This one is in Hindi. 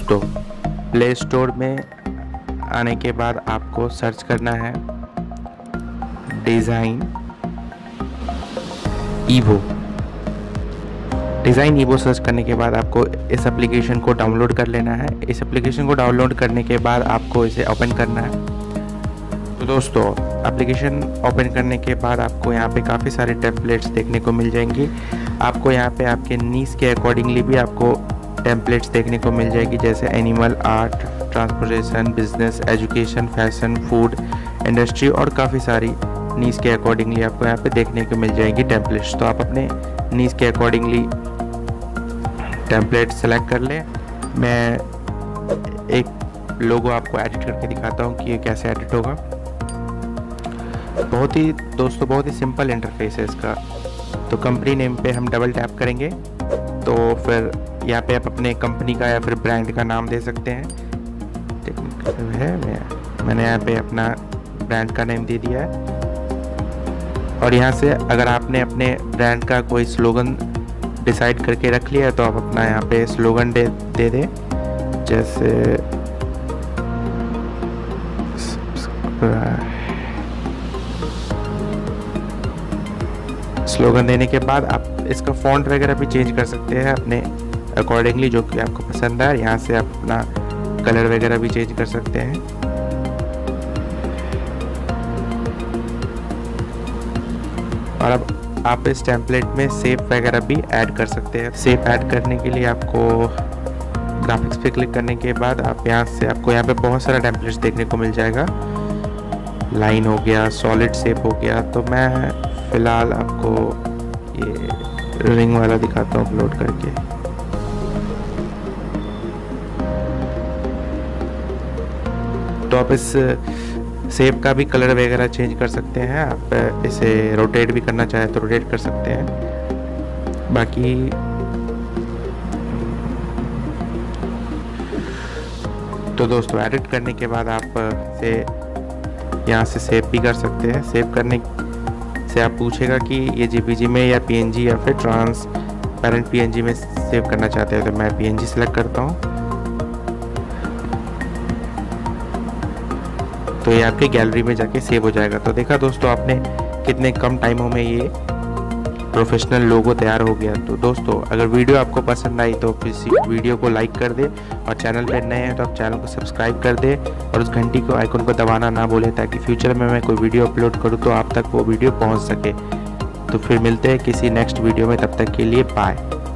दोस्तों, प्ले स्टोर में आने के बाद आपको सर्च करना है design evo. Design evo search करने के बाद आपको इस एप्लीकेशन को डाउनलोड कर लेना है। इस एप्लीकेशन को डाउनलोड करने के बाद आपको इसे ओपन करना है। तो दोस्तों, एप्लीकेशन ओपन करने के बाद आपको यहाँ पे काफ़ी सारे टेम्पलेट्स देखने को मिल जाएंगी। आपको यहाँ पे आपके नीड्स के अकॉर्डिंगली भी आपको टेम्पलेट्स देखने को मिल जाएगी, जैसे animal, art, transportation, business, education, fashion, food industry और काफ़ी सारी नीड्स के अकॉर्डिंगली आपको यहाँ पे देखने को मिल जाएगी टेम्पलेट्स। तो आप अपने नीड्स के अकॉर्डिंगली टेम्पलेट सेलेक्ट कर लें। मैं एक लोगो आपको एडिट करके दिखाता हूँ कि ये कैसे एडिट होगा। बहुत ही सिंपल इंटरफेस है इसका। तो कंपनी नेम पे हम डबल टैप करेंगे तो फिर यहाँ पे आप अपने कंपनी का या फिर ब्रांड का नाम दे सकते हैं। मैंने यहाँ पे अपना ब्रांड का नेम दे दिया है। और यहाँ से अगर आपने अपने ब्रांड का कोई स्लोगन डिसाइड करके रख लिया है तो आप अपना यहाँ पे स्लोगन दे दें, जैसे स्लोगन देने के बाद आप इसका फॉन्ट वगैरह भी चेंज कर सकते हैं अपने अकॉर्डिंगली, जो कि आपको पसंद है। यहाँ से आप अपना कलर वगैरह भी चेंज कर सकते हैं। और अब आप इस टेम्पलेट में शेप वगैरह भी ऐड कर सकते हैं। शेप ऐड करने के लिए आपको ग्राफिक्स पे क्लिक करने के बाद आप आपको यहाँ पे बहुत सारा टेम्पलेट्स देखने को मिल जाएगा। लाइन हो गया, सॉलिड शेप हो गया। तो मैं फ़िलहाल आपको ये रिंग वाला दिखाता हूँ अपलोड करके। तो आप इस शेप का भी कलर वगैरह चेंज कर सकते हैं। आप इसे रोटेट भी करना चाहें तो रोटेट कर सकते हैं। बाकी तो दोस्तों, एडिट करने के बाद आप से यहाँ से सेव भी कर सकते हैं। सेव करने से आप पूछेगा कि ये जेपीजी में या पीएनजी या फिर ट्रांसपेरेंट पीएनजी में सेव करना चाहते हैं। तो मैं पीएनजी सेलेक्ट करता हूँ। तो ये आपके गैलरी में जाके सेव हो जाएगा। तो देखा दोस्तों आपने कितने कम टाइमों में ये प्रोफेशनल लोगो तैयार हो गया। तो दोस्तों, अगर वीडियो आपको पसंद आई तो इस वीडियो को लाइक कर दे, और चैनल पर नए हैं तो आप चैनल को सब्सक्राइब कर दे और उस घंटी को आइकन को दबाना ना भूलें, ताकि फ्यूचर में मैं कोई वीडियो अपलोड करूँ तो आप तक वो वीडियो पहुँच सके। तो फिर मिलते हैं किसी नेक्स्ट वीडियो में, तब तक के लिए बाय।